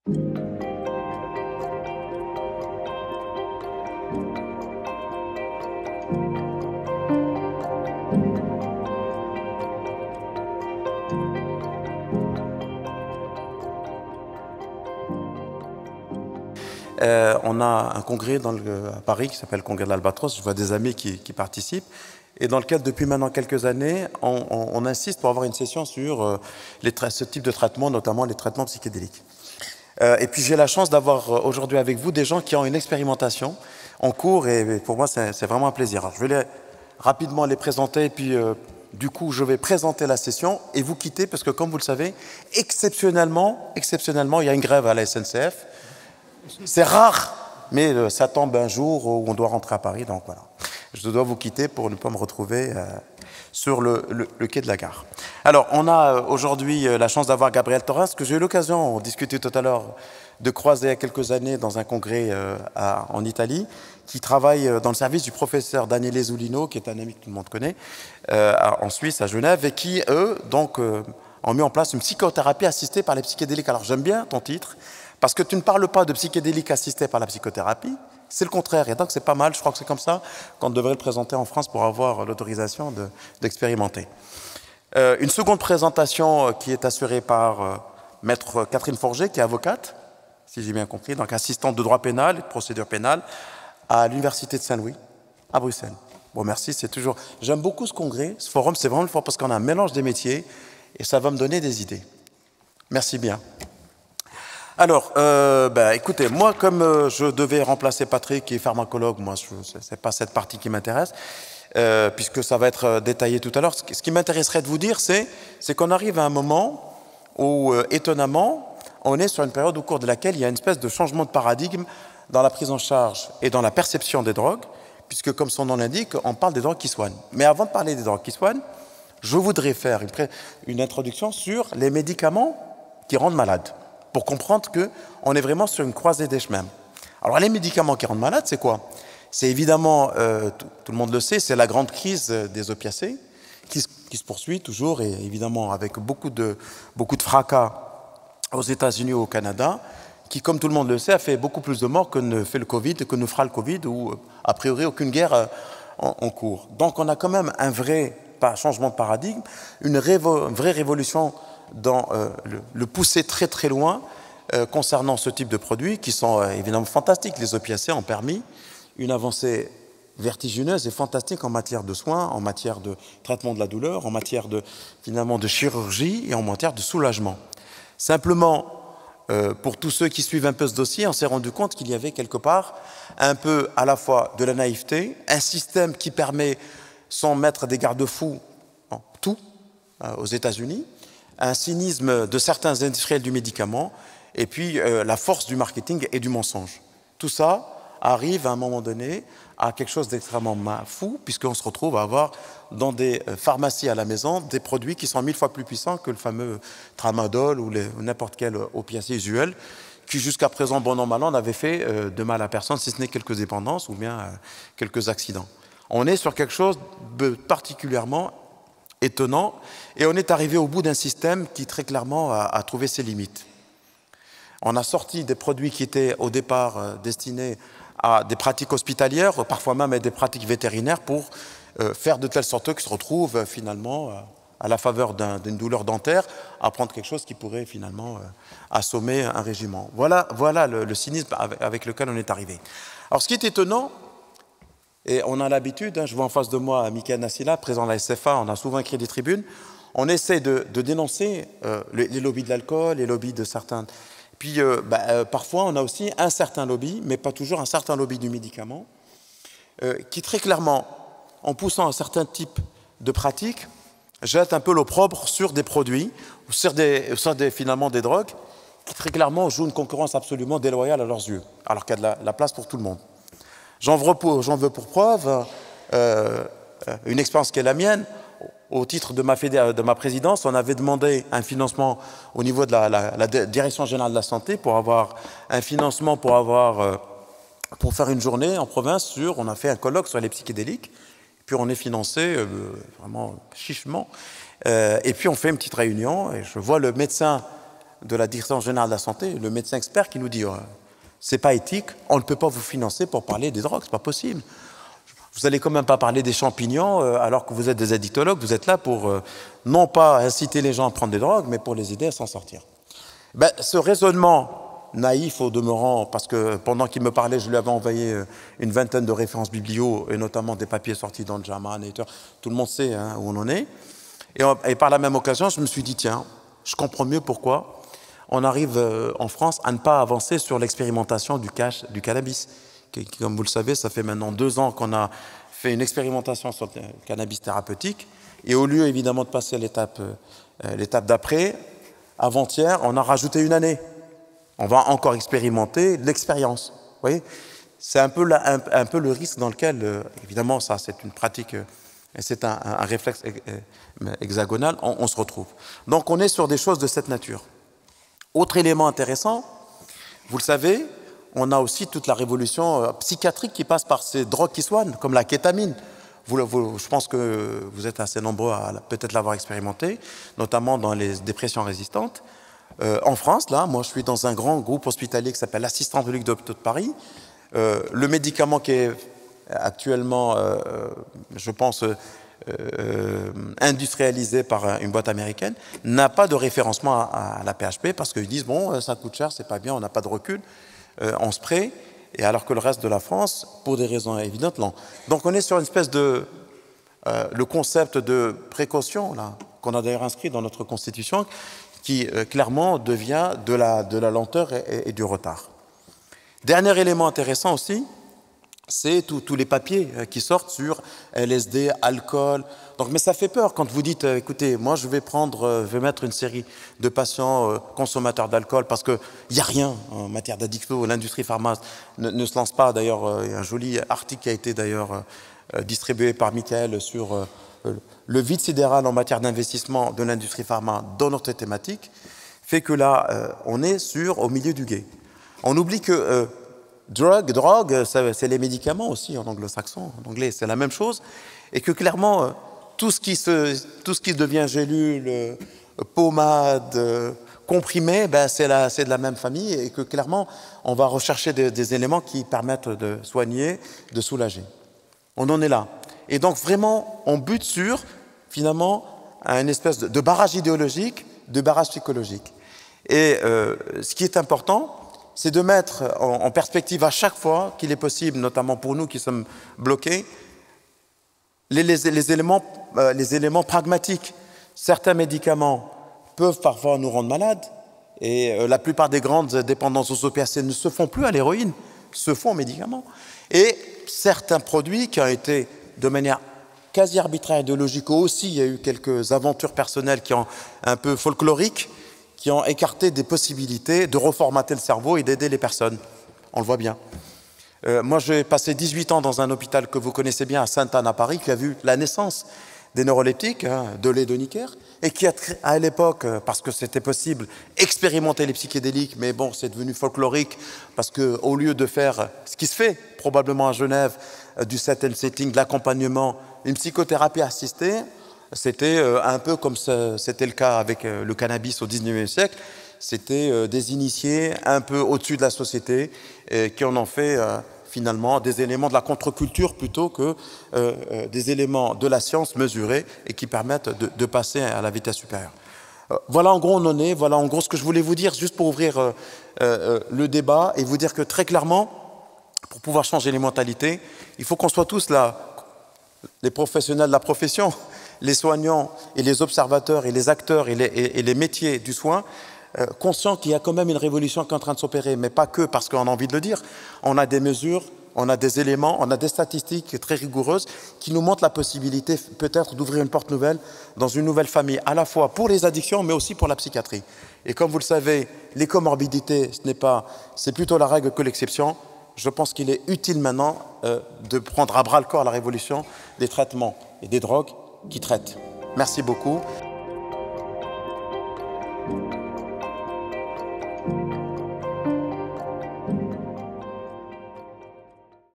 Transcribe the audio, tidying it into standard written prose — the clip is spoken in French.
On a un congrès à Paris qui s'appelle le Congrès de l'Albatros. Je vois des amis qui participent. Et dans lequel, depuis maintenant quelques années, on insiste pour avoir une session sur ce type de traitement, notamment les traitements psychédéliques. Et puis j'ai la chance d'avoir aujourd'hui avec vous des gens qui ont une expérimentation en cours. Et pour moi, c'est vraiment un plaisir. Alors, je vais rapidement les présenter. Et puis, du coup, je vais présenter la session et vous quitter parce que, comme vous le savez, exceptionnellement, il y a une grève à la SNCF. C'est rare, mais ça tombe un jour où on doit rentrer à Paris, donc voilà. Je dois vous quitter pour ne pas me retrouver sur le quai de la gare. Alors, on a aujourd'hui la chance d'avoir Gabriel Torres, que j'ai eu l'occasion, on discutait tout à l'heure, de croiser il y a quelques années dans un congrès en Italie, qui travaille dans le service du professeur Daniele Zulino, qui est un ami que tout le monde connaît, en Suisse, à Genève, et qui, eux, donc, ont mis en place une psychothérapie assistée par les psychédéliques. Alors, j'aime bien ton titre, parce que tu ne parles pas de psychédéliques assistés par la psychothérapie, c'est le contraire. Et donc, c'est pas mal, je crois que c'est comme ça qu'on devrait le présenter en France pour avoir l'autorisation d'expérimenter. Une seconde présentation qui est assurée par maître Catherine Forger, qui est avocate, si j'ai bien compris, donc assistante de droit pénal et de procédure pénale à l'Université de Saint-Louis, à Bruxelles. Bon, merci, c'est toujours... J'aime beaucoup ce congrès, ce forum, c'est vraiment le fort parce qu'on a un mélange des métiers et ça va me donner des idées. Merci bien. Alors, écoutez, moi, comme je devais remplacer Patrick, qui est pharmacologue, moi, c'est pas cette partie qui m'intéresse, puisque ça va être détaillé tout à l'heure. Ce qui m'intéresserait de vous dire, c'est qu'on arrive à un moment où, étonnamment, on est sur une période au cours de laquelle il y a une espèce de changement de paradigme dans la prise en charge et dans la perception des drogues, puisque, comme son nom l'indique, on parle des drogues qui soignent. Mais avant de parler des drogues qui soignent, je voudrais faire une introduction sur les médicaments qui rendent malade, pour comprendre qu'on est vraiment sur une croisée des chemins. Alors, les médicaments qui rendent malade, c'est quoi? C'est évidemment, tout le monde le sait, c'est la grande crise des opiacés qui se poursuit toujours, et évidemment avec beaucoup de fracas aux États-Unis ou au Canada, qui, comme tout le monde le sait, a fait beaucoup plus de morts que ne fait le Covid, que ne fera le Covid, ou a priori aucune guerre en cours. Donc, on a quand même un vrai changement de paradigme, une vraie révolution dans le pousser très très loin concernant ce type de produits qui sont évidemment fantastiques. Les opiacés ont permis une avancée vertigineuse et fantastique en matière de soins, en matière de traitement de la douleur, en matière finalement de chirurgie et en matière de soulagement. Simplement, pour tous ceux qui suivent un peu ce dossier, on s'est rendu compte qu'il y avait quelque part un peu à la fois de la naïveté, un système qui permet, sans mettre des garde-fous en tout aux États-Unis, un cynisme de certains industriels du médicament, et puis la force du marketing et du mensonge. Tout ça arrive à un moment donné à quelque chose d'extrêmement fou, puisqu'on se retrouve à avoir dans des pharmacies à la maison des produits qui sont 1000 fois plus puissants que le fameux tramadol ou n'importe quel opiacé usuel, qui jusqu'à présent, bon an, mal an, n'avait fait de mal à personne, si ce n'est quelques dépendances ou bien quelques accidents. On est sur quelque chose de particulièrement étonnant, et on est arrivé au bout d'un système qui très clairement a trouvé ses limites. On a sorti des produits qui étaient au départ destinés à des pratiques hospitalières, parfois même à des pratiques vétérinaires, pour faire de telle sorte qu'ils se retrouvent finalement à la faveur d'une douleur dentaire à prendre quelque chose qui pourrait finalement assommer un régiment. Voilà le cynisme avec lequel on est arrivé. Alors, ce qui est étonnant, et on a l'habitude, je vois en face de moi Michael Nassila, président de la SFA, on a souvent écrit des tribunes, on essaie de dénoncer les lobbies de l'alcool, les lobbies de certains... Puis parfois on a aussi un certain lobby, mais pas toujours un certain lobby du médicament, qui très clairement, en poussant un certain type de pratiques, jette un peu l'opprobre sur des produits, ou sur finalement des drogues, qui très clairement jouent une concurrence absolument déloyale à leurs yeux, alors qu'il y a de la place pour tout le monde. J'en veux pour preuve une expérience qui est la mienne. Au titre de ma présidence, on avait demandé un financement au niveau de la Direction générale de la santé pour avoir un financement pour faire une journée en province on a fait un colloque sur les psychédéliques, puis on est financé vraiment chichement, et puis on fait une petite réunion, et je vois le médecin de la Direction générale de la santé, le médecin expert qui nous dit c'est pas éthique, on ne peut pas vous financer pour parler des drogues, c'est pas possible. Vous allez quand même pas parler des champignons alors que vous êtes des addictologues, vous êtes là pour non pas inciter les gens à prendre des drogues, mais pour les aider à s'en sortir. Ben, ce raisonnement naïf au demeurant, parce que pendant qu'il me parlait, je lui avais envoyé une vingtaine de références biblio, et notamment des papiers sortis dans le JAMA, Nature, tout le monde sait hein, où on en est. Et par la même occasion, je me suis dit, tiens, je comprends mieux pourquoi on arrive en France à ne pas avancer sur l'expérimentation du cannabis. Comme vous le savez, ça fait maintenant 2 ans qu'on a fait une expérimentation sur le cannabis thérapeutique. Et au lieu, évidemment, de passer à l'étape d'après, avant-hier, on a rajouté 1 année. On va encore expérimenter l'expérience. Vous voyez, c'est un peu le risque dans lequel, évidemment, ça, c'est une pratique, c'est un réflexe hexagonal, on se retrouve. Donc, on est sur des choses de cette nature. Autre élément intéressant, vous le savez, on a aussi toute la révolution psychiatrique qui passe par ces drogues qui soignent, comme la kétamine. Je pense que vous êtes assez nombreux à peut-être l'avoir expérimenté, notamment dans les dépressions résistantes. En France, là, moi je suis dans un grand groupe hospitalier qui s'appelle l'Assistance publique d'Hôpitaux de Paris. Le médicament qui est actuellement, je pense, industrialisé par une boîte américaine, n'a pas de référencement à la PHP parce qu'ils disent, bon, ça coûte cher, c'est pas bien, on n'a pas de recul, on se prête, et alors que le reste de la France, pour des raisons évidentes, non. Donc on est sur une espèce de... le concept de précaution, là, qu'on a d'ailleurs inscrit dans notre Constitution, qui clairement devient de la lenteur et du retard. Dernier élément intéressant aussi, c'est tous les papiers qui sortent sur LSD, alcool. Donc, mais ça fait peur quand vous dites, écoutez, moi je vais mettre une série de patients consommateurs d'alcool parce qu'il n'y a rien en matière d'addiction. L'industrie pharma ne se lance pas. D'ailleurs, il y a un joli article qui a été d'ailleurs distribué par Michael sur le vide sidéral en matière d'investissement de l'industrie pharma dans notre thématique, fait que là, on est au milieu du gué. On oublie que drogue, c'est les médicaments aussi en anglo-saxon, en anglais c'est la même chose, et que clairement tout ce qui devient gélule, pommade, comprimé, ben c'est de la même famille, et que clairement on va rechercher des éléments qui permettent de soigner, de soulager. On en est là. Et donc vraiment on bute sur finalement une espèce de barrage idéologique, de barrage psychologique. Et ce qui est important, c'est de mettre en perspective à chaque fois qu'il est possible, notamment pour nous qui sommes bloqués, les éléments pragmatiques. Certains médicaments peuvent parfois nous rendre malades, et la plupart des grandes dépendances aux opiacés ne se font plus à l'héroïne, se font aux médicaments. Et certains produits qui ont été de manière quasi arbitraire et idéologique aussi, il y a eu quelques aventures personnelles qui ont un peu folkloriques, qui ont écarté des possibilités de reformater le cerveau et d'aider les personnes. On le voit bien. Moi, j'ai passé 18 ans dans un hôpital que vous connaissez bien, à Sainte-Anne à Paris, qui a vu la naissance des neuroleptiques, de l'Edoniker, et qui a, à l'époque, parce que c'était possible, expérimenter les psychédéliques, mais bon, c'est devenu folklorique, parce qu'au lieu de faire ce qui se fait probablement à Genève, du set and setting, de l'accompagnement, une psychothérapie assistée, c'était un peu comme c'était le cas avec le cannabis au XIXe siècle. C'était des initiés un peu au-dessus de la société qui en ont fait finalement des éléments de la contre-culture plutôt que des éléments de la science mesurés et qui permettent de passer à la vitesse supérieure. Voilà en gros où on en est, voilà en gros ce que je voulais vous dire juste pour ouvrir le débat et vous dire que très clairement, pour pouvoir changer les mentalités, il faut qu'on soit tous là, les professionnels de la profession, les soignants et les observateurs et les acteurs et les métiers du soin, conscients qu'il y a quand même une révolution qui est en train de s'opérer, mais pas que parce qu'on a envie de le dire. On a des mesures, on a des éléments, on a des statistiques très rigoureuses qui nous montrent la possibilité peut-être d'ouvrir une porte nouvelle dans une nouvelle famille, à la fois pour les addictions, mais aussi pour la psychiatrie. Et comme vous le savez, les comorbidités, c'est plutôt la règle que l'exception. Je pense qu'il est utile maintenant de prendre à bras le corps la révolution des traitements et des drogues qui traitent. Merci beaucoup.